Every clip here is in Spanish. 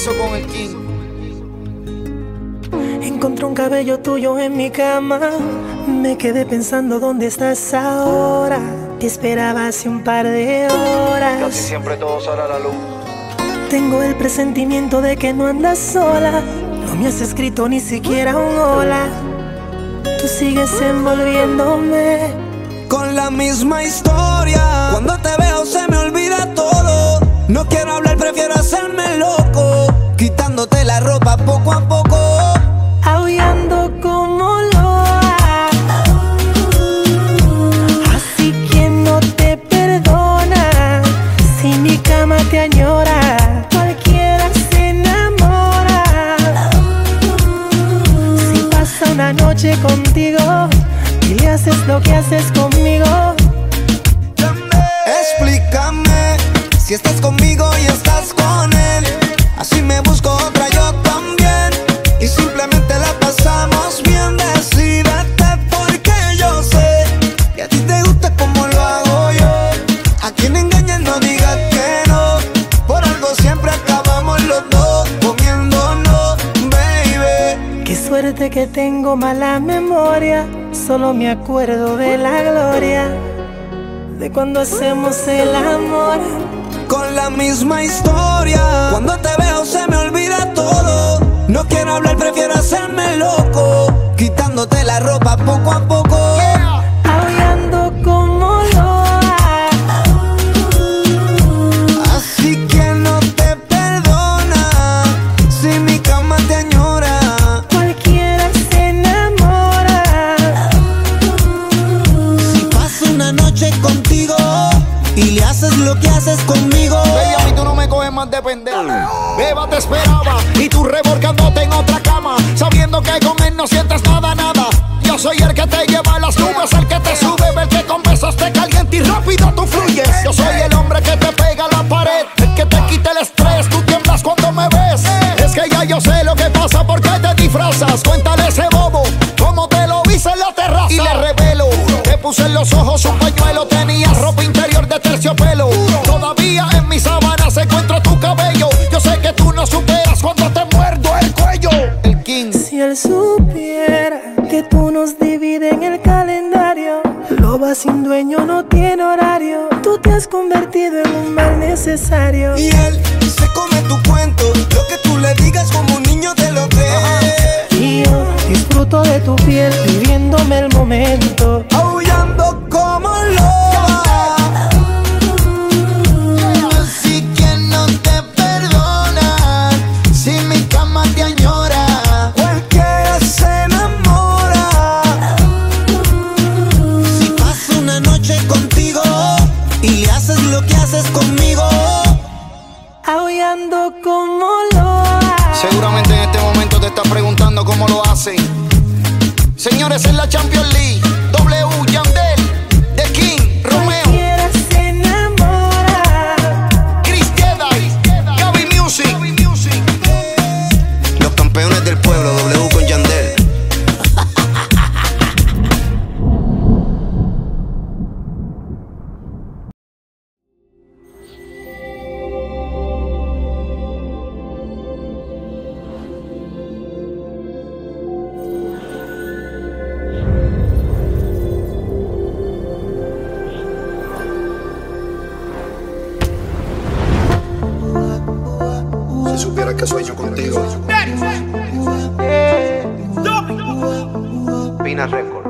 Eso con el King. Encontré un cabello tuyo en mi cama. Me quedé pensando dónde estás ahora. Te esperaba hace un par de horas. Casi siempre todo sale a la luz. Tengo el presentimiento de que no andas sola. No me has escrito ni siquiera un hola. Tú sigues envolviéndome con la misma historia. Cuando te veo se me olvida todo. No quiero hablar, prefiero hacerme loco, quitándote la ropa poco a poco, aullando como loa. Así que no te perdona. Si mi cama te añora, cualquiera se enamora. Si pasa una noche contigo y le haces lo que haces conmigo, explícame si estás conmigo y estás con él. Así me busco otra yo también y simplemente la pasamos bien. Decídete porque yo sé que a ti te gusta como lo hago yo. A quien engañes no digas que no. Por algo siempre acabamos los dos comiéndonos, baby. Qué suerte que tengo mala memoria. Solo me acuerdo de la gloria de cuando hacemos el amor. Con la misma historia. Cuando te veo se me olvida todo. No quiero hablar, prefiero hacerme loco, quitándote la ropa poco a poco, aullando como loa. Así que no te perdona. Si mi cama te añora, cualquiera se enamora. Si paso una noche contigo y le haces lo que haces conmigo, bella, a mí tú no me coges más de pendejo. Beba te esperaba y tú revolcándote en otra cama, sabiendo que con él no sientes nada, nada. Yo soy el que te lleva a las nubes, el que te sube, el que con besos te calienta y rápido tú fluyes. Yo soy el hombre que te pega a la pared, el que te quita el estrés, tú tiemblas cuando me ves. Es que ya yo sé lo que pasa, porque te disfrazas. Cuéntale a ese bobo cómo te lo hice en la terraza. Y le revelo, te puse en los ojos un pañuelo, tenías ropa interior de terciopelo. Todavía en mis sábanas encuentro tu cabello. Yo sé que tú no superas cuando te muerdo el cuello. El King. Si él supiera que tú nos divides en el calendario, loba sin dueño no tiene horario. Tú te has convertido en un mal necesario. y él se come tu cuento. Lo que tú le digas como un niño te lo cree. Y yo disfruto de tu piel, viviéndome el momento, aullando como loba. Así que no te perdona. Si mi cama te añora, cualquiera se enamora. Si paso una noche contigo y le haces lo que haces conmigo, aullando como loa. Seguramente en este momento te estás preguntando cómo lo hacen. Señores, en la Champions League, W, Yandel, The King, Romeo, Cualquiera se enamora. Chris Jedi, Gaby Music. los campeones del pueblo, W con Yandel. Si supieras que sueño contigo. Pina Record.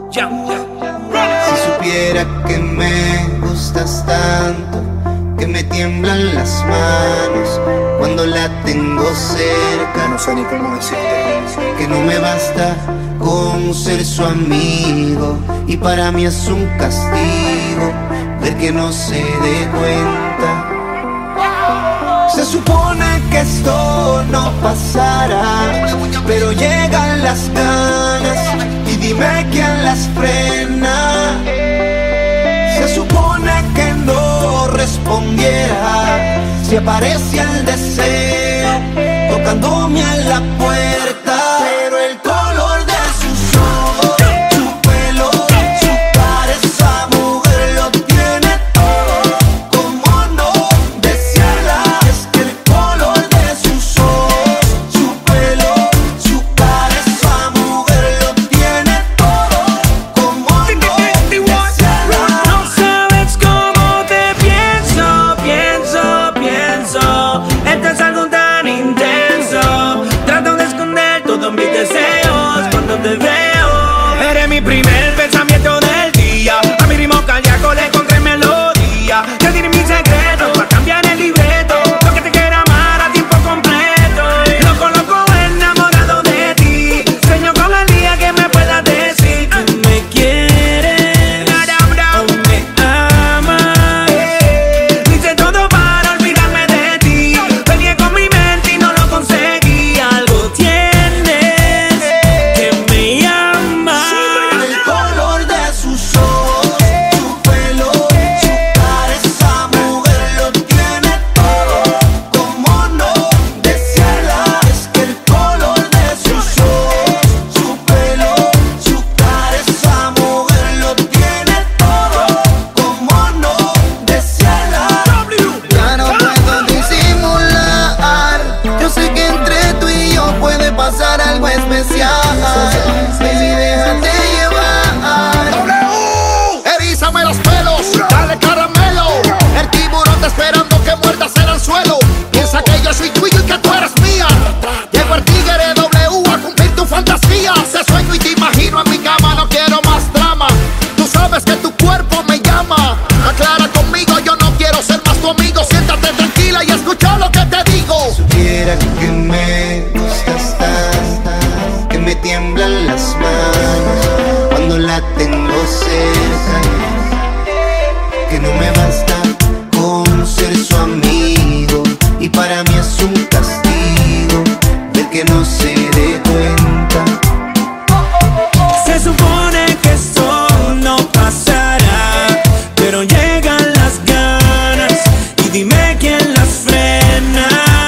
Si supiera que me gustas tanto, que me tiemblan las manos cuando la tengo cerca, No sé ni cómo decirte. que no me basta con ser su amigo y para mí es un castigo ver que no se dé cuenta. Se supone que esto no pasará, pero llegan las ganas y dime quién las frena. Se supone que no respondiera si aparece el deseo tocándome a la puerta, pero el color de sus ojos, su pelo, su cara, esa mujer lo tiene todo. Como no decirla, es que el color de sus ojos te veo. Eres mi primer pensamiento del día. A mi ritmo cardíaco le encontré melodía. Ya tienes mis secretos para cambiar el libreto. Lo que te quiera amar a tiempo completo. Loco, loco, enamorado de ti. Sueño con el día que me puedas decir tú me quieres o me amas. Hice todo para olvidarme de ti. Peleé con mi mente y no lo conseguí. Algo tienes que me llama. El color de sus ojos, su pelo, su cara, esa mujer lo tiene todo. ¿Cómo no desearla? Es que el color de sus ojos, su pelo, su cara, esa mujer lo tiene todo. ¿Cómo no desearla? Ya no puedo disimular. Yo sé que entre tú y yo puede pasar algo especial. Baby, déjate llevar. Erízame los pelos, dale caramelo. El tiburón está esperando que muerdas el anzuelo. Piensa que yo soy tuyo y que tú eres mía. Llegó el tigre W a cumplir tu fantasía. Te sueño y te imagino en mi cama, no quiero más drama. Tú sabes que tu cuerpo me llama. Aclara conmigo, yo no quiero ser más tu amigo. Siéntate tranquila y escucha lo que te digo. Supiera que me gustas tanto, que me tiemblan las manos cuando la tengo cerca, que no me basta con ser su amigo y para mí es un castigo de que no se dé cuenta. Se supone que esto no pasará, pero llegan las ganas y dime quién las frena.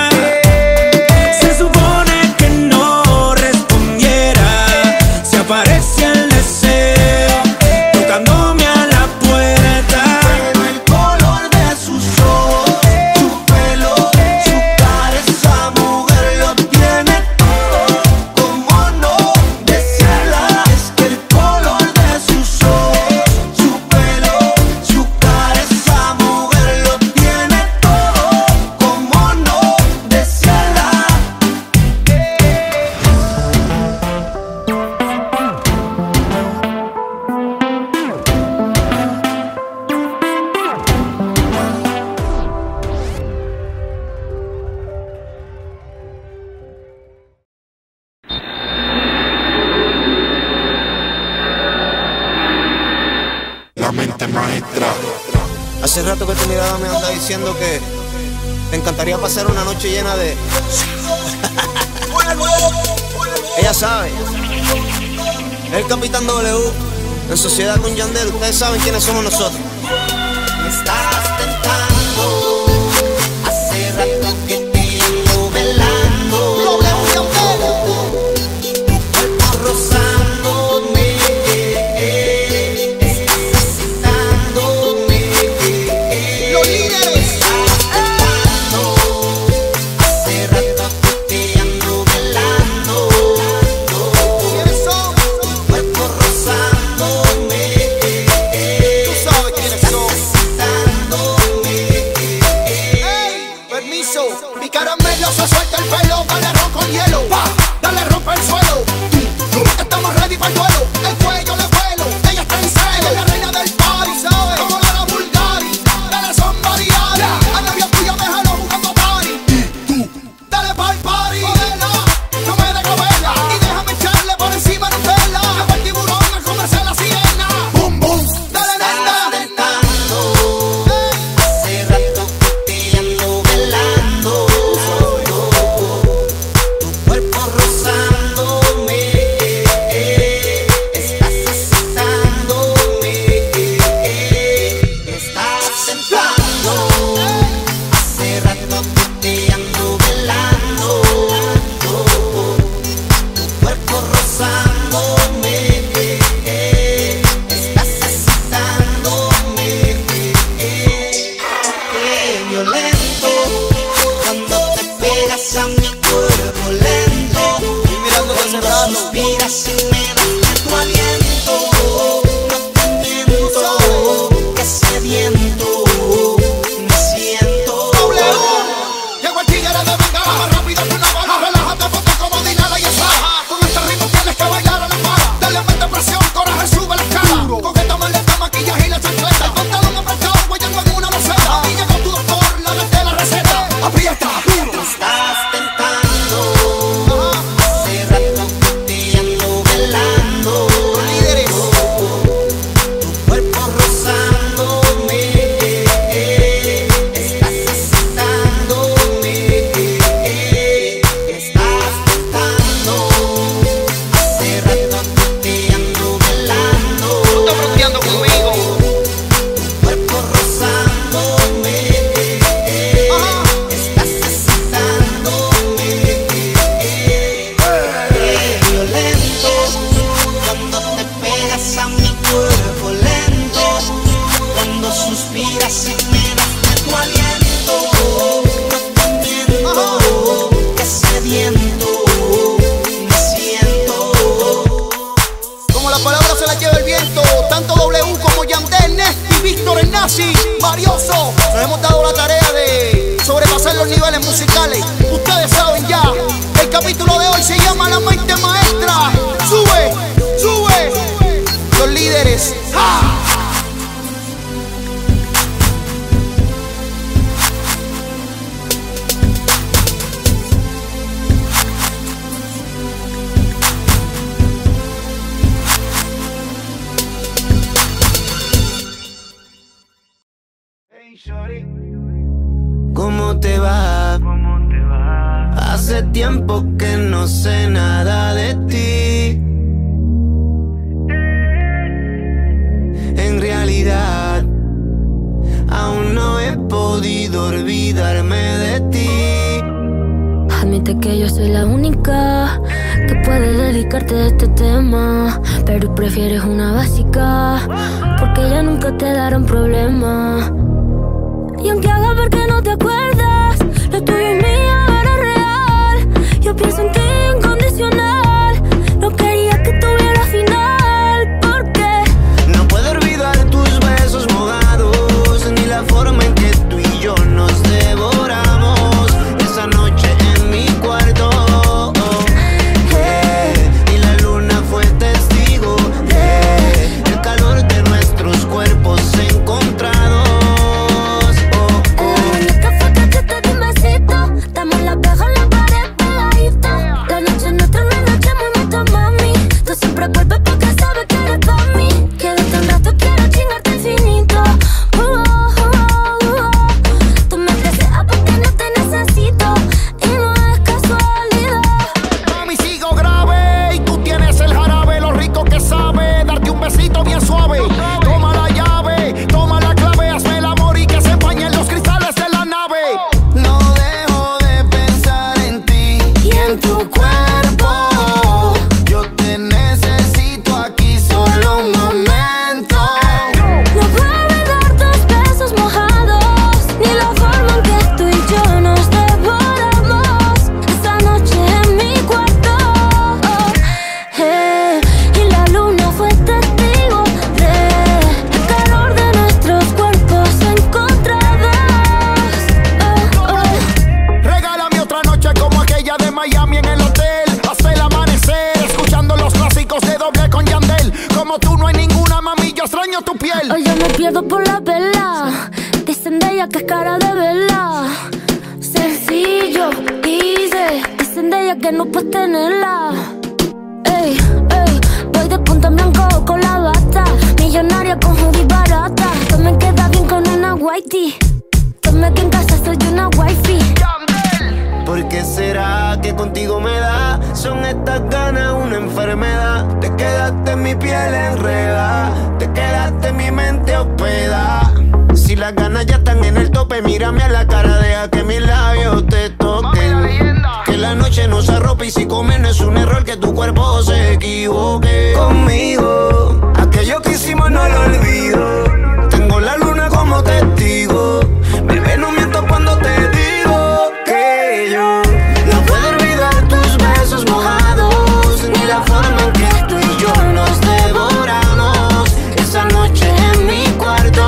Se supone que no respondiera si aparece el deseo tocándome a la puerta. Pero el color de sus ojos, su pelo, su cara, esa mujer lo tiene todo. ¿Cómo no desearla? Es que el color de sus ojos, su pelo, su cara, esa mujer lo tiene todo. ¿Cómo no desearla? La mente maestra. Hace rato que tu mirada me anda diciendo que te encantaría pasar una noche llena de... Ella sabe. El Capitán W, en sociedad con Yandel, ustedes saben quiénes somos nosotros. Me estás tentando, hace rato que te ando velando. Tu cuerpo rozándome, estás excitándome. Los líderes. Hace rato que te ando velando. ¿Quiénes son? Tu cuerpo rozándome, Tú sabes quiénes son. excitándome. Ey, permiso, mi caramelo se suelta el pelo, dale ron con hielo, pa, dale rompe el suelo. Estamos ready para el duelo, el cuello le vuelo, ella está en celo, la reina del party, ¿sabes? Como la Bulgari, dale son variadas, a novia tuya déjalo jugando party. Dale pa'l party, modela, no me dejo verla, y déjame echarle por encima Nutella. Llegó el tiburón a comerse la sirena, boom boom, dale nena. Hace rato que te ando velando. Tu cuerpo rozándome, estás excitándome, estás entrando. Hace rato que te ando velando. Tu cuerpo rozándome, estás excitándome. Qué violento cuando te pegas a mi cuerpo lento. Cuando suspiras y me das tu aliento. No te miento, que sediento me siento. Llegó el tigre de bengala, más rápido que una bala. Relájate, ponte como Dinala y esa. Con este ritmo tienes que bailar a la Producciones musicales, ustedes saben ya. El capítulo de hoy se llama La Mente Maestra. Sube, sube. Los líderes. ¡Ja! ¿Cómo te va? Hace tiempo que no sé nada de ti. En realidad, aún no he podido olvidarme de ti. Admite que yo soy la única que puede dedicarte a este tema, pero prefieres una básica, porque ya nunca te darán problema. Y aunque haga ver que no te acuerdas, lo tuyo y mío era real. Yo pienso en ti incondicional. No quería que tuviera final, porque no puedo olvidar tus besos mojados, ni la forma en que tú y yo nos devoramos esa noche en mi cuarto. Y la luna fue testigo del calor de nuestros cuerpos encontrados. Vuelve porque sabe que eres pa' mí. Quédate un rato, quiero chingarte infinito. Tú me deseas porque no te necesito, y no es casualidad. Mami, sigo grave y tú tienes el jarabe, lo rico que sabe darte un besito bien suave. Toma la llave, toma la clave, hazme el amor y que se empañen los cristales de la nave. No dejo de pensar en ti y en tu cuerpo. Tu piel. Hoy yo me pierdo por la vela. Dicen de ella que es cara de vela. Sencillo, easy. Dicen de ella que no puedes tenerla. Ey, ey, voy de punta en blanco con la bata. Millonaria con hoodie barata. Tú me queda bien con una whitey. Tome que en casa soy una wifey. ¿Por qué será que contigo me da? Son estas ganas una enfermedad. Te quedaste en mi piel enredada, te quedaste en mi mente hospedada. Si las ganas ya están en el tope, mírame a la cara, deja que mis labios te toquen. Que la noche nos arrope y si comer no es un error, que tu cuerpo se equivoque. Conmigo, aquello que hicimos no lo olvido. Tengo la luna como testigo. Bebé, no miento cuando te digo que yo no puedo olvidar tus besos mojados, ni la forma en que tú y yo nos devoramos esa noche en mi cuarto.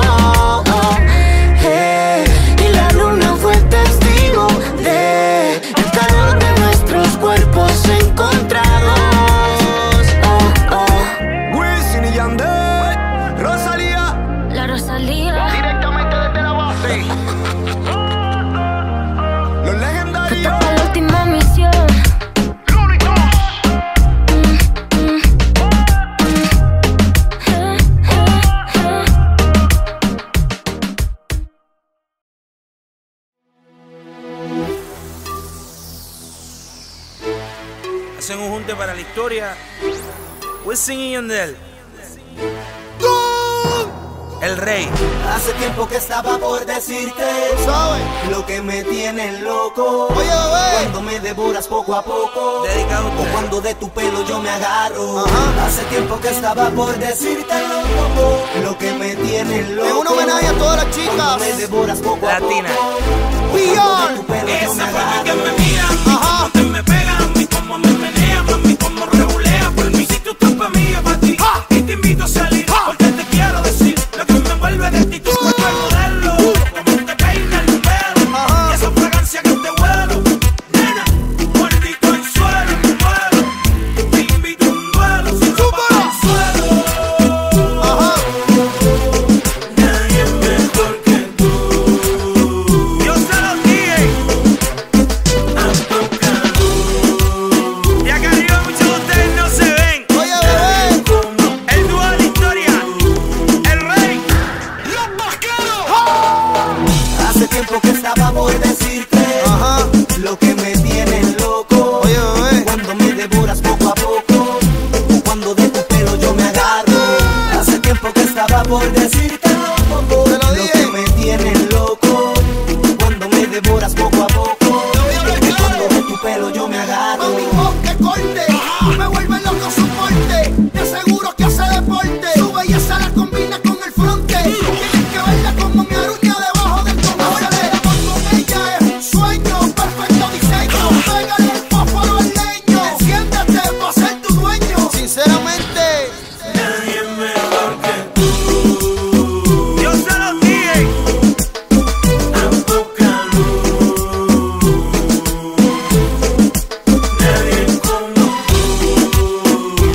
Y la luna fue testigo del calor de nuestros cuerpos encontrados. Wisin y Yandel, Rosalía, La Rosalía. Directamente desde la base. Los legendarios. Esta fue la última misión. Hacen un junte para la historia. Wisin y Yandel. El rey. Hace tiempo que estaba por decirte, ¿Sabes? lo que me tiene loco. Oye, bebé. Cuando me devoras poco a poco, Dedicado a o usted. cuando de tu pelo yo me agarro. Ajá. Hace tiempo que estaba por decirte lo que me tiene loco. Es un homenaje a todas las Cuando chicas. me devoras poco a poco, Latina. o cuando de tu pelo yo me Esa forma que agarro. me mira, Ajá. cómo te me pega, a mí cómo me menea, mami cómo regulea. Por mí si tú estás pa' mí, yo pa' ti. Y te invito a salir, porque te quiero decir lo que me envuelve de ti. Tu cuerpo es modelo, como te peina el pelo. Ajá. Y esa fragancia que te huele. por decirte loco. Te lo dije. Que me tienes loco cuando me devoras poco a poco. Cuando de tu pelo yo me agarro. Mami, que corte, me vuelve loco su porte. Te aseguro que hace deporte. Su belleza la combina con el fronte. Tienes que verla como mi aruña debajo del tomate. El amor con ella es un sueño, perfecto diseño. Pégale el fósforo al leño. Enciéndete pa' ser tu dueño. Sinceramente, Nadie mejor que tú. Yo se lo dije. A poca luz. Nadie como tú.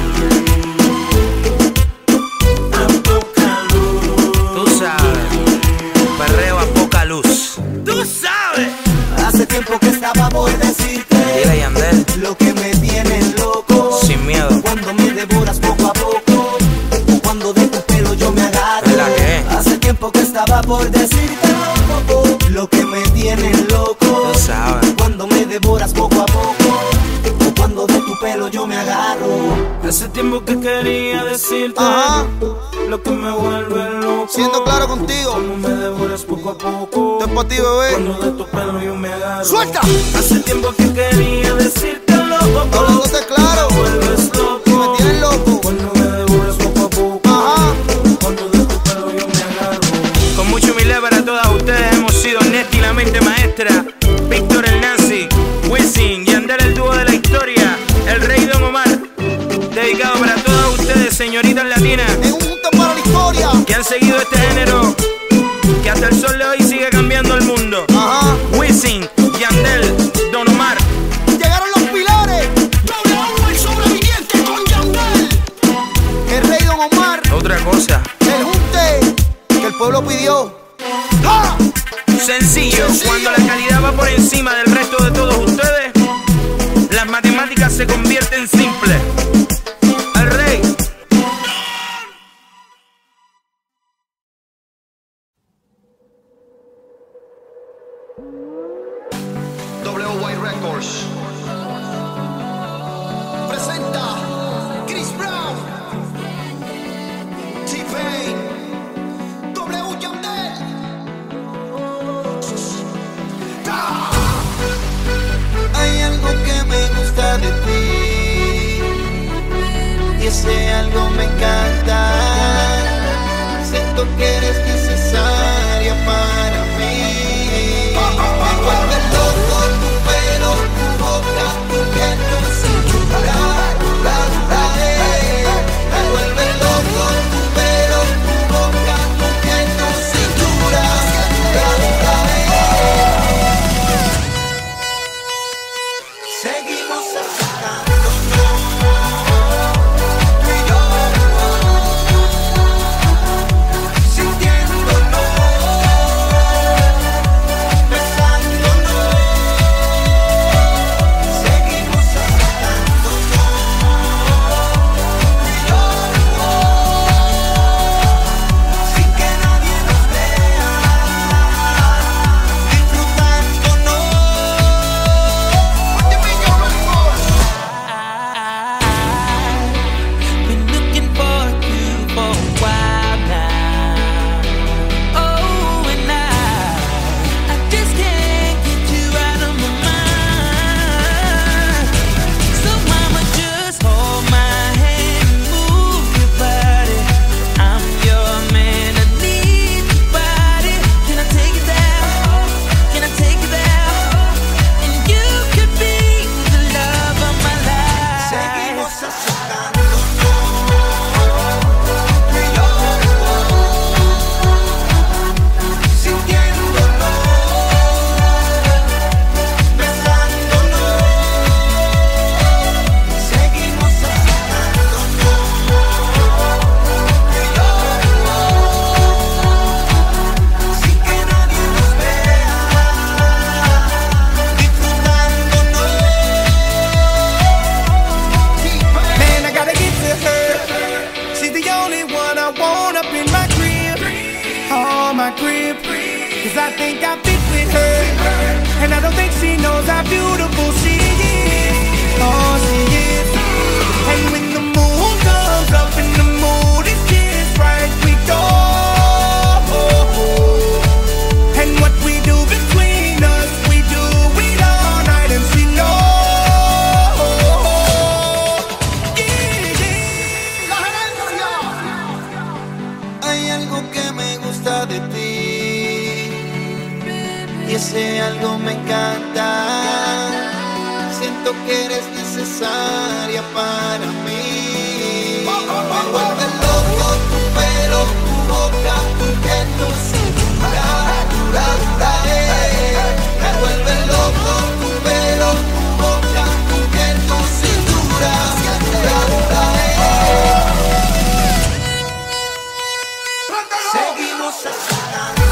A poca luz. Tú sabes. Perreo a poca luz. Tú sabes. Hace tiempo que estaba por decirte Dile, Yandel. lo que me tienes loco. Sin miedo. Cuando me devoras poco a poco, o cuando de tu pelo yo me agarro. ¿Verdad que? Hace tiempo que estaba por decirte loco, lo que me tienes loco. Tú sabes. Cuando me devoras poco a poco, o cuando de tu pelo yo me agarro. Hace tiempo que quería decirte ajá, lo que me vuelve loco. siendo claro contigo, Como me devoras poco a poco. esto es para ti, bebé. Cuando de tu pelo yo me agarro. ¡Suelta! Hace tiempo que quería decirte loco. Hablándote claro, Me vuelves loco. y me tienes loco. Cuando me devoras poco a poco. Ajá, Cuando de tu pelo yo me agarro. Con mucha humildad para todas ustedes hemos sido Neti la mente maestra, Víctor el Nazi, Wisin, Yandel el dúo de la historia, el Rey Don Omar. Dedicado para todas ustedes, señoritas latinas, en un punto para la historia. que han seguido este género, que hasta el sol de hoy sigue cambiando el mundo. Ajá, Wisin, Yandel, Don Omar. Llegaron los pilares. W, el sobreviviente con Yandel. el Rey Don Omar, Otra cosa, el junte que el pueblo pidió. ¡Ja! sencillo, cuando la calidad va por encima del resto de todos ustedes, las matemáticas se convierten simples. El Rey. WY Records presenta Chris Brown, T-Pain, W Yandel. Hay algo que me gusta de ti y ese algo me encanta. Siento que eres necesaria para mí. Me vuelve loco tu pelo, tu boca, tu piel, tu cintura. Me vuelve loco tu pelo, tu boca, tu piel, tu cintura. Seguimos acercándonos, tú y yo, sintiéndonos, besándonos. Seguimos acercándonos, tú y yo, sin que nadie nos vea, disfrutándonos. Been looking forward to for a while now. Oh, and I just can't get you out of my mind. So mama, just hold my hand and move your body. I'm your man, I need your body. Can I take it there? Can I take it there? And you could be the love of my life. Seguimos acercándonos, tú y yo, sintiéndonos, besándonos. Seguimos acercándonos, tú y yo, sin que nadie nos vea, disfrutándonos. Man, I gotta get to her. She's the only one I want up in my crib. Oh, my crib. Cause I think I fit with her. And I don't think she knows how beautiful she is. Oh, she is. And when the moon comes up and the mood is just right, we go sé, algo me encanta. Siento que eres necesaria para mí. Me vuelve loco tu pelo, tu boca, tu piel, tu cintura. Me vuelve loco tu pelo, tu boca, tu piel, tu cintura. Seguimos asustando.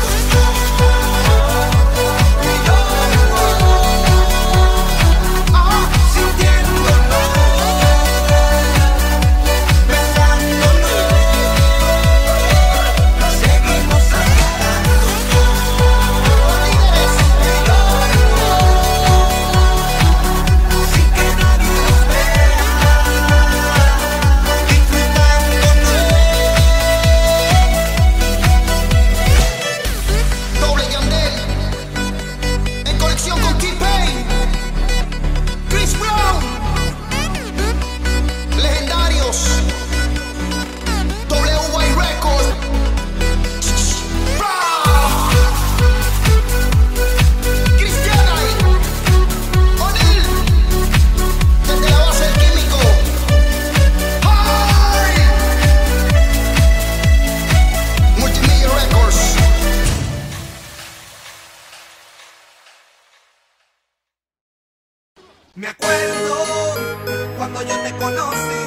Me acuerdo cuando yo te conocí,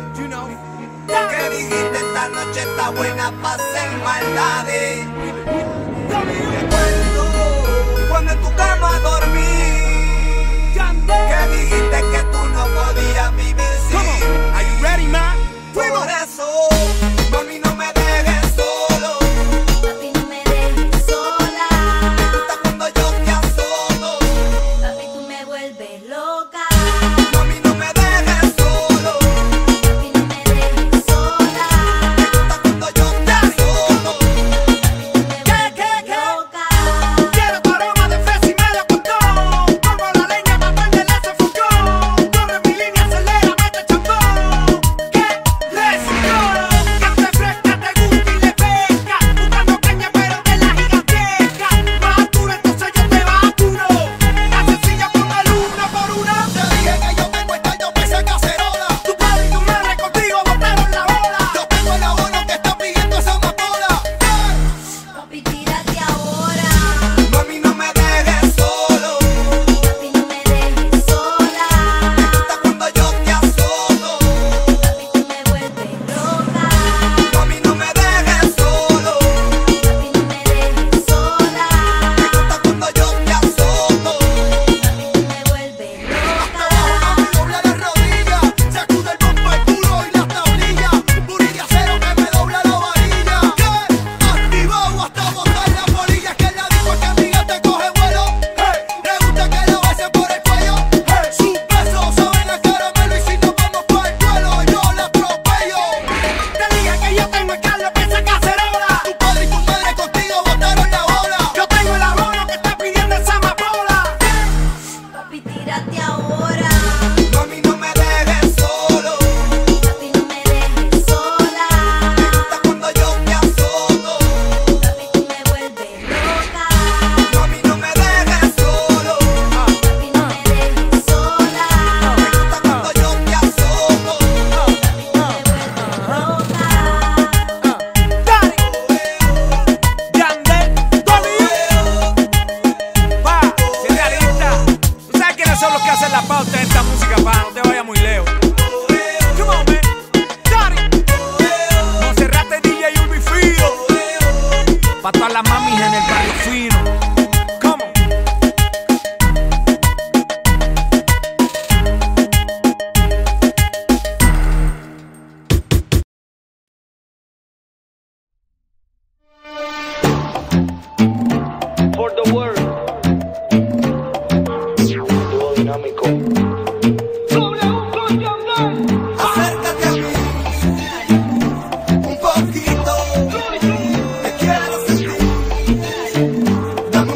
que dijiste esta noche está buena para hacer maldades. Me acuerdo cuando en tu cama dormí, que dijiste que tú no podías vivir sin. Are you ready, man? Por eso, mami, no me dejes solo. Papi, no me dejes sola. Me gusta cuando yo te azoto. Papi, tú me vuelves loca. Mami, no me dejes solo. Papi, no me dejes sola. Me gusta cuando yo te azoto. Papi, tú me vuelves loca. Quiero tu aroma de fresa y melocotón. Pongo la leña para prenderle ese fogón. Corre mi línea, acelera, mete chambón. Que let's go. Que te fresca, te gusta y le pesca. Buscando caña pero de la gigantesca. Más dura, entonces yo te vacuro. La sencilla póngalo una por una. Te dije que yo tengo esta, yo pese cacerola. Tu padre y tu madre contigo botaron la ola. Yo tengo el abono que está pidiendo esa amapola. Papi, tírate ahora. Mami, no me dejes solo. Papi, no me dejes sola. Me gusta cuando yo te azoto. Papi, tú me vuelves loca. Mami, no me dejes solo. Papi, no me dejes sola. Me gusta cuando yo te azoto. Papi, tú me vuelves loca. Mami, dobla las rodillas, sacude el bombo, el culo y las tablillas. Booty de acero que me dobla la varilla. Activado hasta botar la polilla. Que la dijo que amiga te coge vuelo. Le gusta que lo besen por el cuello. Sus besos saben a caramelo y si nos vamos para el vuelo yo la atropello. Te dije que yo tengo el Carlos que esa cacerola. Tu padre y tu madre contigo botaron la bola. Yo tengo el abono que está pidiendo esa amapola. Papi, tírate ahora. Mami, no me dejes solo. Papi, no me dejes sola. Me gusta cuando yo te azoto. Papi, tú me vuelves loca. Mami, no me dejes solo. Papi, no me dejes sola. Me gusta cuando yo te azoto. Papi, tú me vuelves loca. Yandel, pa, si realista. ¿Tú sabes quiénes son los que hacen la pauta de esta música para no te vayas muy lejos? Come on, man. Daddy. Monserrate, DJ y Urbi Fido. Pa' todas las mamis en el barrio fino. Come on. For the world. Dúo dinámico. Acércate a mí un poquito. Te quiero sentir.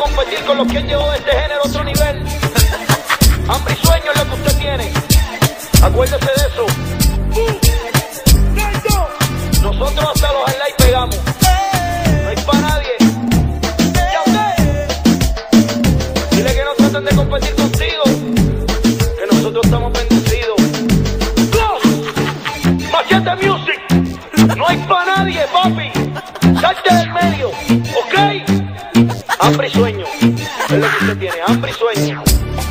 competir con los que han llevado este género a otro nivel. Hambre y sueño es lo que usted tiene. Acuérdese de eso. Nosotros hasta los highlights pegamos. No hay pa' nadie. Dile que no traten de competir contigo, que nosotros estamos bendecidos. Machete Music. No hay pa' nadie, papi. Salte del medio, ¿ok? Hambre y sueño es lo que usted tiene. Hambre y sueño.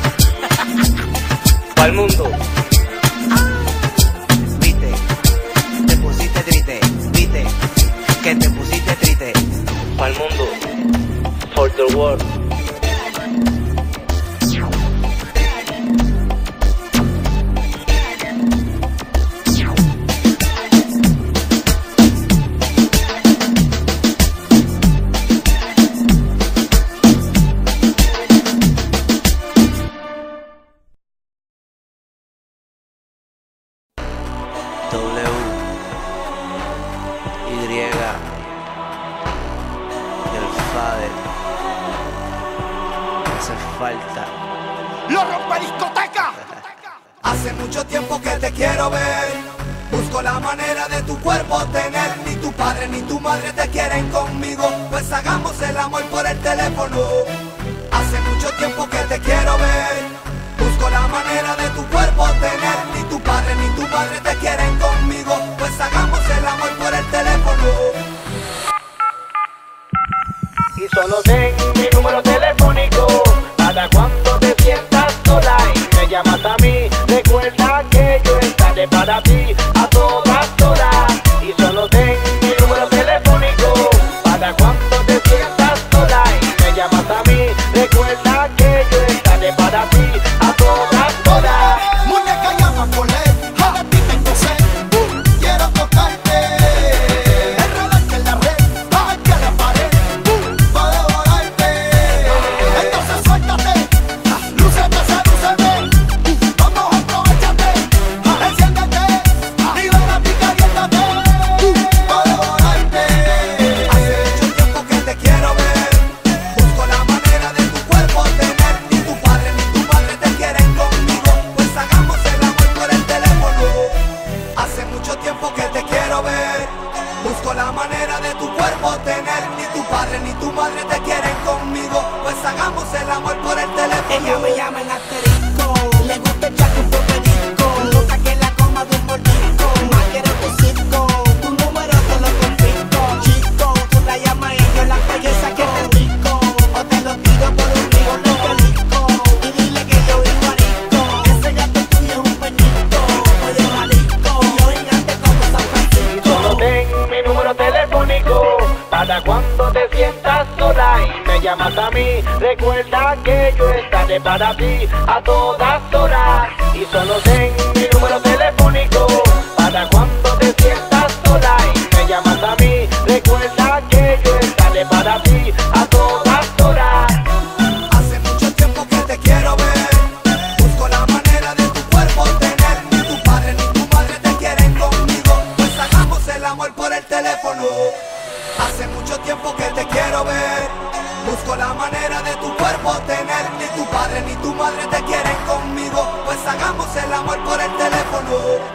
Pa'l mundo. Viste, te pusiste triste, viste, que te pusiste triste. Pa'l mundo. For the world. ¡Lo rompe discoteca! Hace mucho tiempo que te quiero ver. Busco la manera de tu cuerpo tener. Ni tu padre ni tu madre te quieren conmigo, pues hagamos el amor por el teléfono. Hace mucho tiempo que te quiero ver. Busco la manera de tu cuerpo tener. Ni tu padre ni tu madre te quieren conmigo, pues hagamos el amor por el teléfono. Y solo ten mi número telefónico para cuando te sientas sola y me llamas a mí. Recuerda que yo estaré para ti a todas horas. Y solo ten mi número telefónico para cuando te sientas sola y me llamas a mí. Recuerda que yo estaré para ti a todas horas. Muñeca llama por ley, a ti tengo sed. Quiero tocarte, enredarte en la red, bajarte a la pared, pa' devorarte. Entonces suéltate, lúcete, sedúceme. Vamos, aprovechate, enciéndete y ven a ti, caliéntate, pa' devorarte. Hace mucho tiempo que te quiero ver. Busco la manera de tu cuerpo tener. Ni tu padre ni tu madre te quieren conmigo, pues hagamos el amor por el teléfono. Hace mucho tiempo que te quiero ver. Busco la manera de tu cuerpo tener. Ni tu padre ni tu madre te quieren conmigo, pues hagamos el amor por el teléfono. Ella me llama en asterisco, le gusta echarte un perico, loca que la coma de un mordisco. Más quiero tu circo, tu número te lo confisco. Chico, tú la llamas y yo la belleza que te rico. O te lo tiro por un río, no te disco. Y dile que yo vivo arisco. Ese gato tuyo es un peñito. Oye, marisco, yo engañé como San Francisco. Solo ten mi número telefónico para cuando te sientas sola y me llamas a mí. Recuerda que yo estaré para ti a todas horas. Y solo ten mi número telefónico para cuando te sientas sola y me llamas a mí. Recuerda que yo estaré para ti a todas horas. Hace mucho tiempo que te quiero ver. Busco la manera de tu cuerpo tener. Ni tu padre ni tu madre te quieren conmigo, pues hagamos el amor por el teléfono. Hace mucho tiempo que te quiero ver. Busco la manera de tu cuerpo tener. Ni tu padre ni tu madre te quieren conmigo, pues hagamos el amor por el teléfono.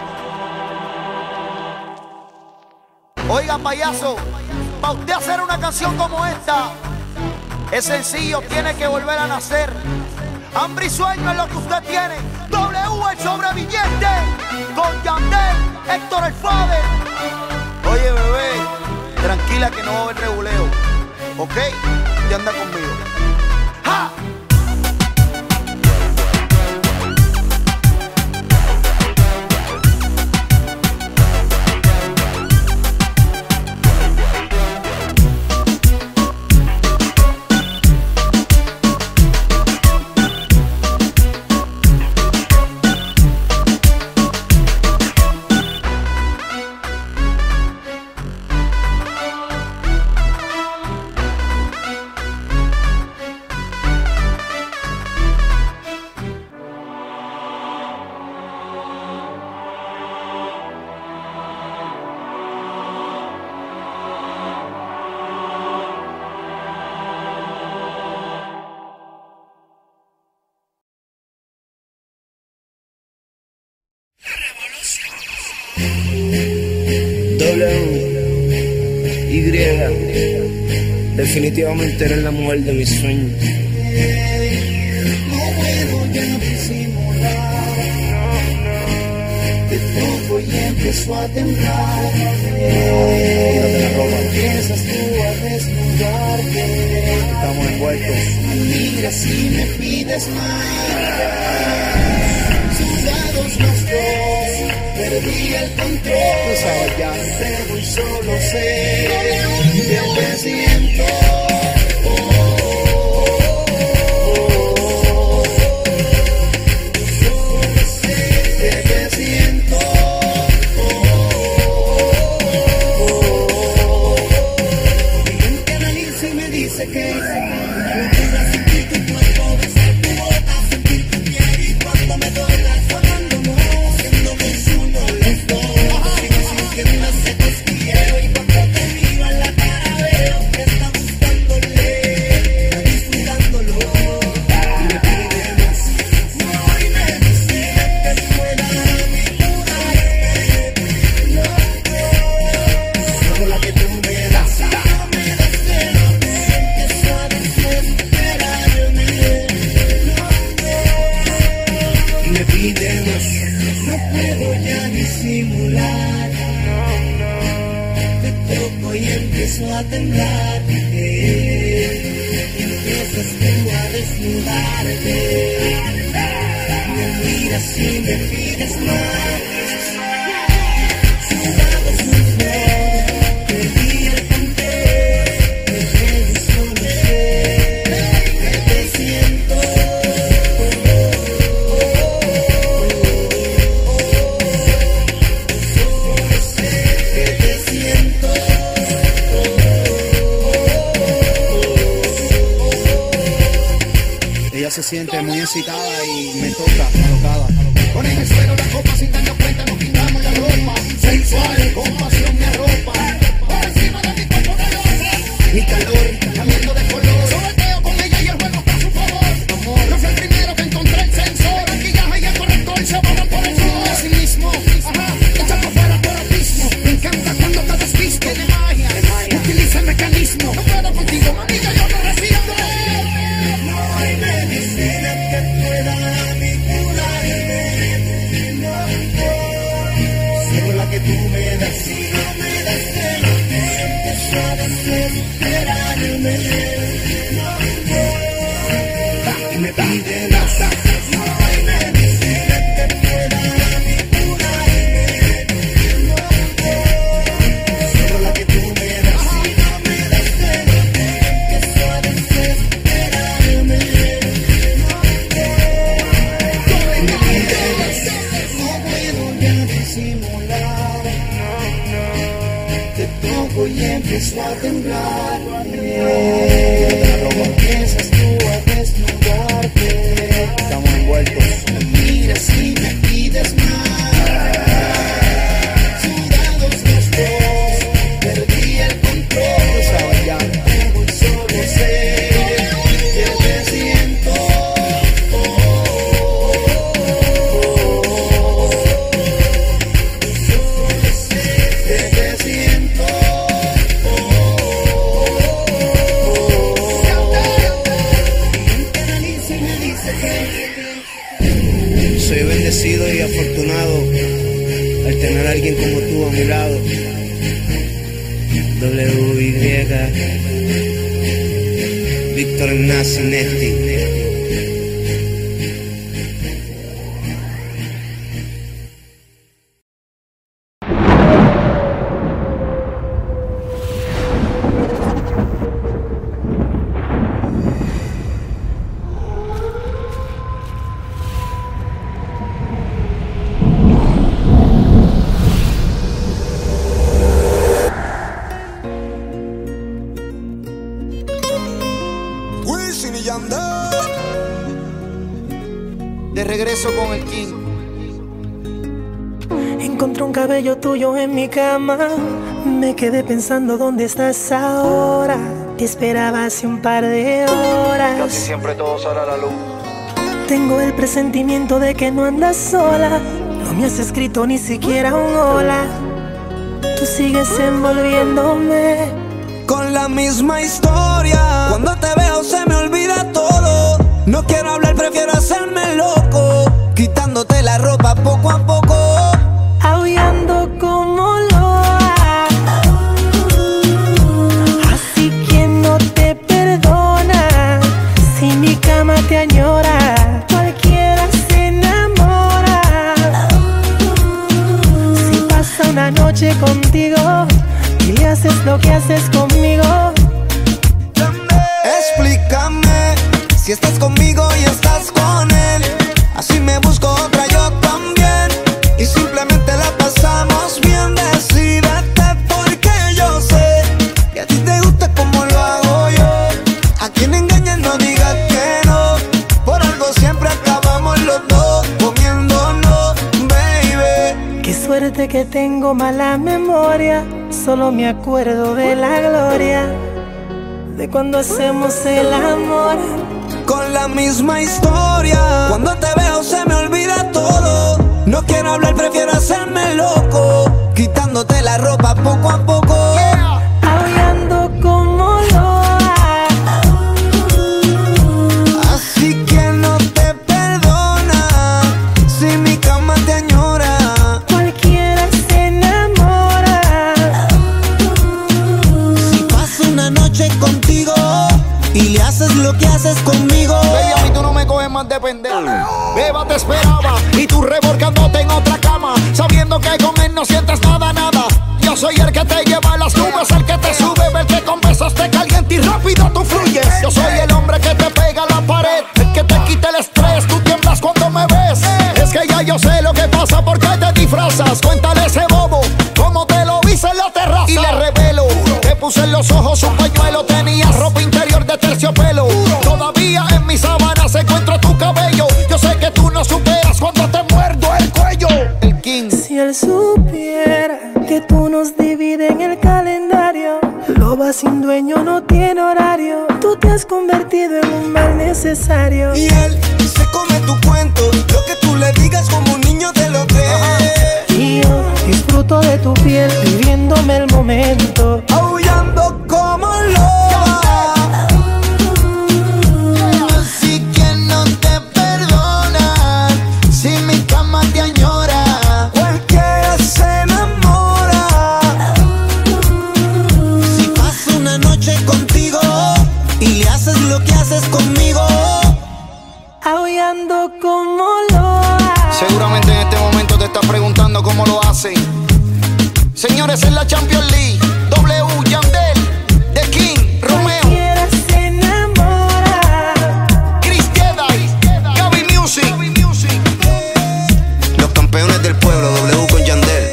Oiga, payaso, para usted hacer una canción como esta, es sencillo, tiene que volver a nacer. Hambre y sueño es lo que usted tiene. W el sobreviviente, con Yandel, Héctor el Father. Oye, bebé, tranquila que no va a haber reguleo, ¿ok? Ya anda conmigo. ¡Ja! día. Definitivamente eres la mujer de mis sueños. No puedo ya disimular. Te toco y empiezo a temblar. Quítate la ropa. Empiezas tú a desnudarte. Estamos envueltos. Me miras y me pides más. Sudados los dos, perdí el control. Pero solo sé que te siento. A temblar, empiezas tú a desnudarte, me miras y me pides más. Sudados los dos, perdí el control, pero solo sé que te siento. Solo sé que te siento. Ella se siente muy excitada y me toca alocada. Con en el suelo la copa sin darnos cuenta nos quitamos la ropa. Sensual, con pasión me arropa. Por encima de mi cuerpo de losa. Mi calor, cambiando de color. Sorteo con ella y el juego está a su favor. Amor, no fue el primero que encontré el sensor. Aquí ya y el corrector se van por el mundo. Así mismo, ajá, echando fuera por abismo. Me encanta cuando te desviste de magia. Utiliza el mecanismo. No puedo contigo, manilla, yo no resisto. No hay medicina que pueda manipularme. Solo la que tú me das. Si no me das de lo que empiezo a desesperarme. Y me pide más. No hay medicina que pueda manipularme. Solo la que tú me das. Si no me das de lo que empiezo a desesperarme. No puedo ya disimular. Te toco y empiezo a temblar. Empiezas tú a desnudarte. Estamos envueltos. Me miras y me pides más. Sudados los dos, perdí el control. Pero solo sé que te siento. Solo sé que te siento. Me dice que Soy bendecido y afortunado al tener a alguien como tú a mi lado. WY Víctor Ignacio Nesti. De regreso con el King. Encontré un cabello tuyo en mi cama. Me quedé pensando dónde estás ahora. Te esperaba hace un par de horas. Casi siempre todo sale a la luz. Tengo el presentimiento de que no andas sola. No me has escrito ni siquiera un hola. Tú sigues envolviéndome con la misma historia. Cuando te veo se me olvida todo. No quiero hablar, prefiero hacerme loco, quitándote la ropa poco a poco, aullando como loa. Así que no te perdona. Si mi cama te añora, cualquiera se enamora. Si pasa una noche contigo y le haces lo que haces conmigo, explícame si estás conmigo y estás con él. Así me busco otra yo también y simplemente la pasamos bien. Decídete porque yo sé que a ti te gusta como lo hago yo. A quien engañas no digas que no. Por algo siempre acabamos los dos comiéndonos, baby. qué suerte que tengo mala memoria. Solo me acuerdo de la gloria de cuando hacemos el amor. Con la misma historia. Cuando te veo se me olvida todo. No quiero hablar, prefiero hacerme loco, quitándote la ropa poco a poco, aullando como loa. Así que no te perdona. Si mi cama te añora, cualquiera se enamora. Si paso una noche contigo y le haces lo que haces conmigo, baby, a mí tú no me coges más de pendejo. Beba te esperaba y tú revolcándote en otra cama, sabiendo que con él no sientes nada, nada. Yo soy el que te lleva a las nubes, el que te sube, el que con besos te calienta y rápido tú fluyes. Yo soy el hombre que te pega a la pared, el que te quita el estrés, tú tiemblas cuando me ves. Es que ya yo sé lo que pasa, porque te disfrazas. Cuéntale a ese bobo cómo te lo hice en la terraza. Y le revelo, te puse en los ojos un pañuelo, tenías ropa interior de terciopelo. Todavía en mis sábanas encuentro tu cabello. Yo sé que tú no superas cuando te muerdo el cuello. El King. Si él supiera que tú nos divides en el calendario, loba sin dueño no tiene horario. Tú te has convertido en un mal necesario. y él se come tu cuento. Lo que tú le digas como un niño te lo cree. Y yo disfruto de tu piel, viviéndome el momento, aullando como loba. Así que no te perdona. Si mi cama te añora, cualquiera se enamora. Si paso una noche contigo y le haces lo que haces conmigo, aullando como loa. Seguramente en este momento te estás preguntando cómo lo hacen. Señores, en la Champions League, W, Yandel, The King, Romeo, cualquiera se enamora. Chris Jedi, Gaby Music. Los campeones del pueblo, W con Yandel.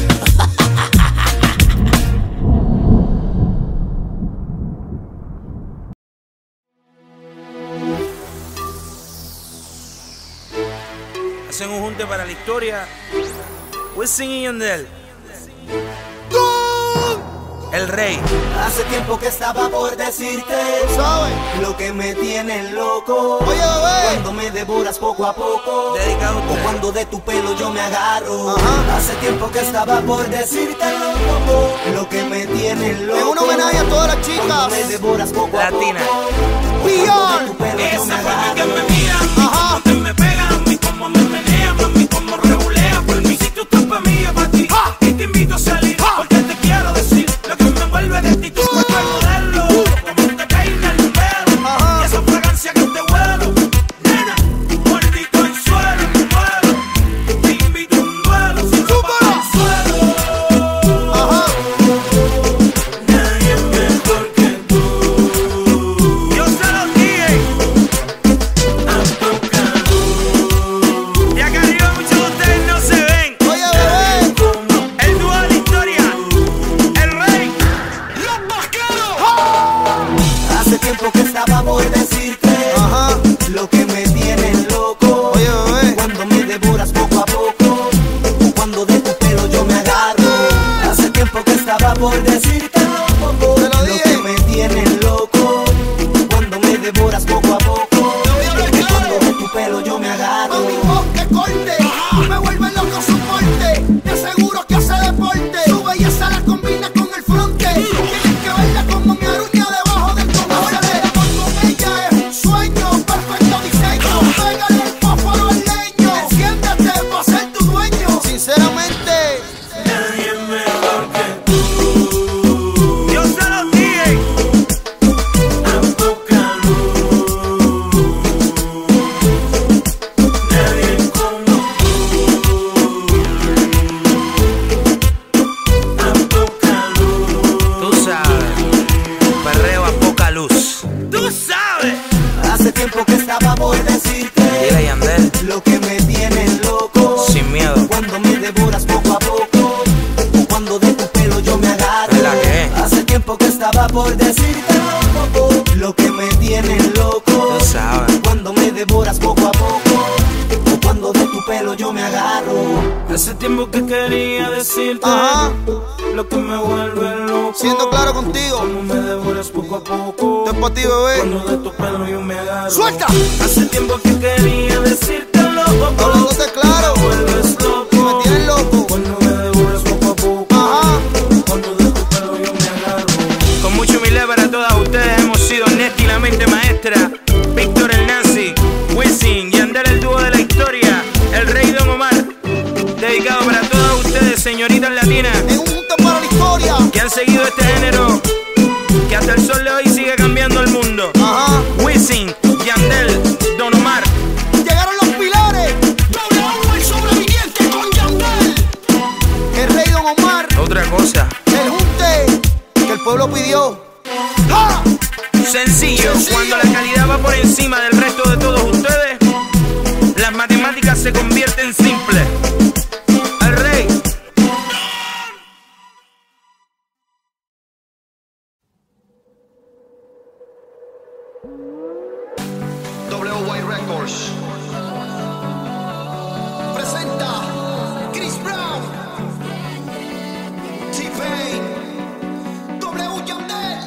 Hacen un junte para la historia. Wisin y Yandel. El rey. hace tiempo que estaba por decirte, ¿sabes? Lo que me tiene loco. Oye, cuando me devoras poco a poco. Dedicado a o usted. cuando de tu pelo yo me agarro. Ajá. Hace tiempo que estaba por decirte lo que me tiene loco. Es un homenaje a todas las chicas. Cuando me devoras poco Latina. a poco. Beyond. Tu pelo yo me agarro. Que me mira, Ajá. que me pega, a mí como me menea, mami como regulea. Por mí si tú estás pa' mí, yo pa' ti. Y te invito a salir, porque te quiero decir lo que me envuelve de ti. Tu cuerpo es modelo, como te peina el pelo. Ajá. Y esa fragancia que te huelo. Nena, mordito en suelo, muero. Te invito a un duelo, sin ropa en el suelo. Ajá. Nadie mejor que tú. Yo se lo dije. decirte. Dile, Yandel. Lo que me tiene loco. Sin miedo. Cuando me devoras poco a poco. O cuando de tu pelo yo me agarro. ¿La qué? Hace tiempo que estaba por decirte lo que me tiene loco. Tú sabes. Cuando me devoras poco a poco. O cuando de tu pelo yo me agarro. Hace tiempo que quería decirte lo que me vuelve loco. Siendo claro contigo, como me devoras poco a poco. Esto es pa' ti, bebé. Cuando de tu pelo yo me agarro. ¡Suelta! Hace tiempo que quería decirte loco. Hablándote claro, me vuelves loco. que me tienes loco. Cuando me devoras poco a poco. Cuando de tu pelo yo me agarro. Con mucha humildad para todas ustedes hemos sido Neti, la mente maestra, Víctor el Nazi, Wisin, Yandel el dúo de la historia, el Rey Don Omar. Dedicado para todas ustedes, señoritas latinas, En un punto para la historia. que han seguido este género, que hasta el sol de hoy sigue cambiando el mundo. Wisin, Yandel, Don Omar. Llegaron los pilares. W, el sobreviviente con Yandel. El Rey Don Omar. Otra cosa. El junte que el pueblo pidió. ¡Ja! Sencillo, cuando la calidad va por encima del resto de todos ustedes, las matemáticas se convierten simples. El Rey. WY Records presenta Chris Brown, T-Pain, W Yandel.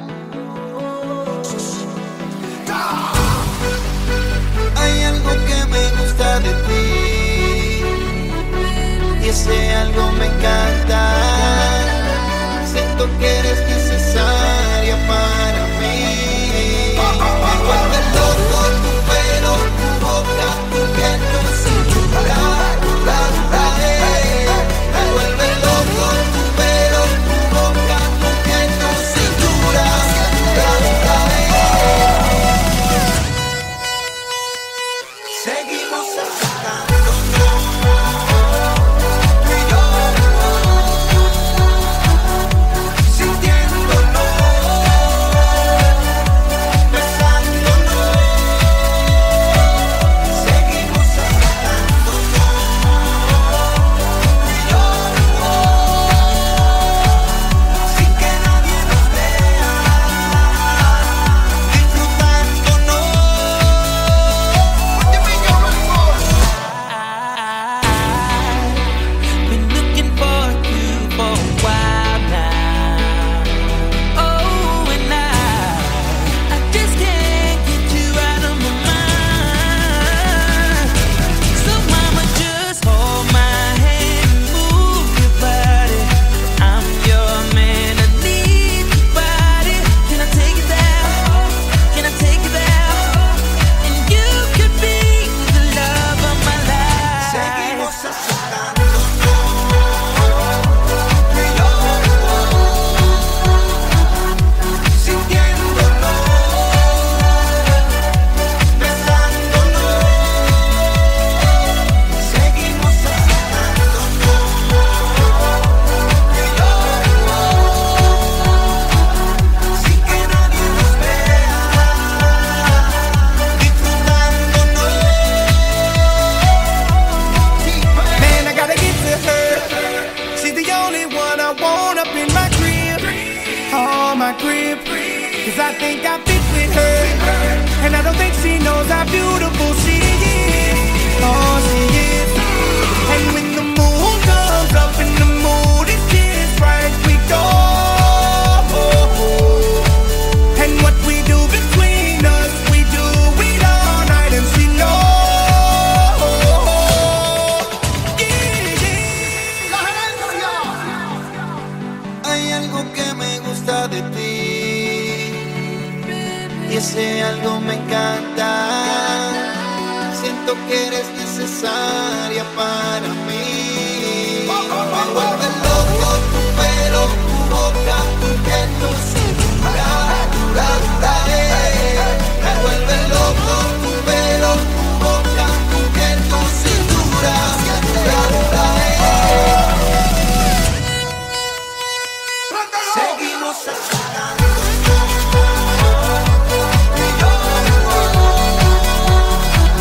Hay algo que me gusta de ti y ese algo me encanta. Siento que eres necesaria para mí. Me vuelve loco tu pelo, tu boca, tu piel, tu cintura. Me vuelve loco tu pelo, tu boca, tu piel, tu cintura. Seguimos acercándonos, tú y yo, sintiéndonos, besándonos. Seguimos acercándonos, tú y yo, sin que nadie nos vea, disfrutándonos. Been looking for you for a while now. Oh, and I just can't get you out of my mind. So mama, just hold my hand and move your body. I'm your man, I need your body. Can I take you there? Can I take you there? And you could be the love of my life. Seguimos acercándonos, tú y yo, sintiéndonos, besándonos. Seguimos acercándonos, tú y yo, sin que nadie nos vea, disfrutándonos. Man, I gotta get to her. She's the only one I want up in my crib. Oh, my crib. Cause I think I fit with her. And I don't think she knows how beautiful she is. Oh, she is. And when the moon comes up and the mood is just right, we go. And what we do between us, we do it all night, and she knows. Hay algo que me gusta de ti y ese algo me encanta. Siento que eres necesaria para mí. Me vuelve loco tu pelo, tu boca, tu piel, tu cintura. Me vuelve loco tu pelo, tu boca, tu piel, tu cintura. Seguimos acercándonos, tú y yo,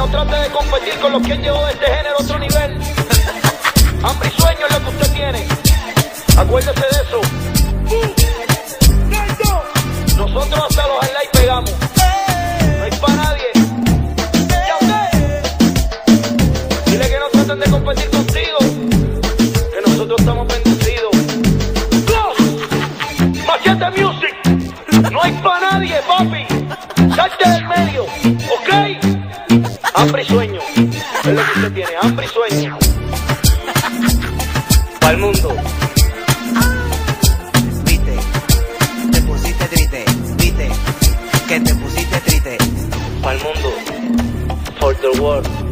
no trate de competir con los que han llevado este género a otro nivel. Hambre y sueño es lo que usted tiene. Acuérdese de eso. Nosotros hasta los highlights pegamos. No hay para nadie. Dile que no traten de competir contigo, que nosotros estamos bendecidos. Machete Music. No hay para nadie, papi. Salte del medio, ¿ok? Hambre y sueño. Es lo que usted tiene, hambre y sueño. Para el mundo. Viste, te pusiste triste. Viste, que te pusiste triste. Para el mundo. For the world.